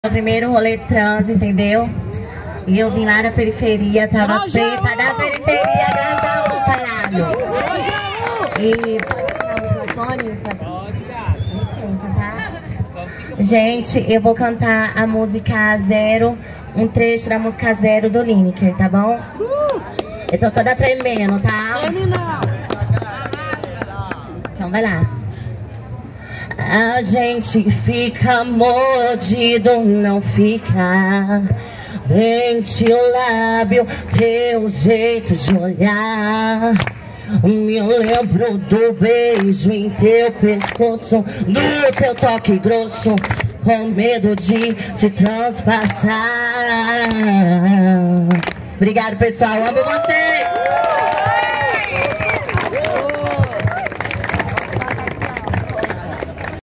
Primeiro rolê trans, entendeu? E eu vim lá na periferia, tava preta na periferia, graças ao caralho. E pode licença, tá? Gente, eu vou cantar a música Zero, um trecho da música Zero do Lineker, tá bom? Eu tô toda tremendo, tá? Então vai lá. A gente fica mordido, não fica. Dente, lábio, teu jeito de olhar. Me lembro do beijo em teu pescoço, do teu toque grosso, com medo de te transpassar. Obrigado, pessoal, amo vocês!